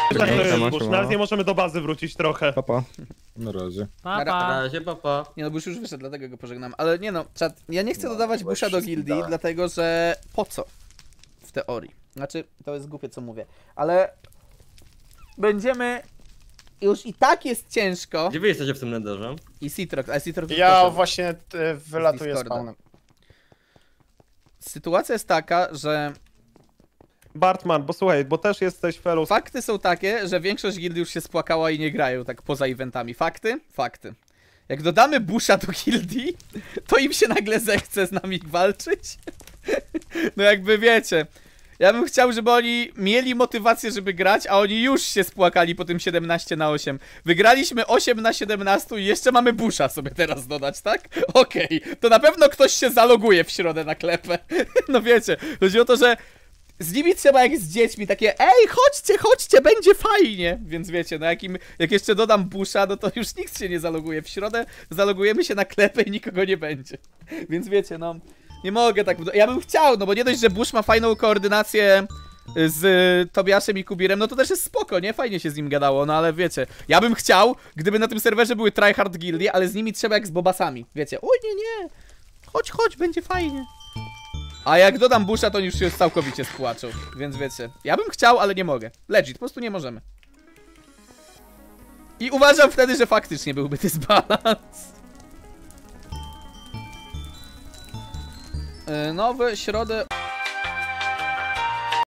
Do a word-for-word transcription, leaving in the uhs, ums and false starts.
Tak to jest, Siema, Bush. siema. Nawet nie możemy do bazy wrócić trochę. Papa. Na razie. Pa, Na pa. razie, papa. Nie no, Bush już wyszedł, dlatego go pożegnam. Ale nie no, czat, ja nie chcę No, dodawać chyba Busha do wszystkim gildii, dałem. dlatego że po co? W teorii. Znaczy, to jest głupie co mówię, ale będziemy... Już i tak jest ciężko. Gdzie wy jesteście w tym netherze? I Citrox, a Citrox już Ja poszedł właśnie e, wylatuję z Discorda. spawnem. Sytuacja jest taka, że Bartman, bo słuchaj, bo też jesteś fellow. fakty są takie, że większość gildii już się spłakała i nie grają tak poza eventami. Fakty? Fakty. Jak dodamy Busha do gildii, to im się nagle zechce z nami walczyć. No jakby wiecie, ja bym chciał, żeby oni mieli motywację, żeby grać, a oni już się spłakali po tym siedemnaście na osiem. Wygraliśmy osiem na siedemnaście i jeszcze mamy Busha sobie teraz dodać, tak? Okej, okay. To na pewno ktoś się zaloguje w środę na klepę. No wiecie, chodzi o to, że z nimi trzeba jak z dziećmi, takie ej, chodźcie, chodźcie, będzie fajnie. Więc wiecie, no jak, im, jak jeszcze dodam Busha, no to już nikt się nie zaloguje. W środę zalogujemy się na klepę i nikogo nie będzie. Więc wiecie, no, nie mogę tak... Ja bym chciał, no bo nie dość, że Bush ma fajną koordynację z Tobiaszem i Kubirem, no to też jest spoko, nie? Fajnie się z nim gadało, no ale wiecie, ja bym chciał, gdyby na tym serwerze były tryhard gildie, ale z nimi trzeba jak z bobasami. Wiecie, oj nie, nie, chodź, chodź, będzie fajnie. A jak dodam Busha, to już się całkowicie spłaczą, więc wiecie. Ja bym chciał, ale nie mogę. Legit, po prostu nie możemy. I uważam wtedy, że faktycznie byłby dysbalans. Yy, no w środę...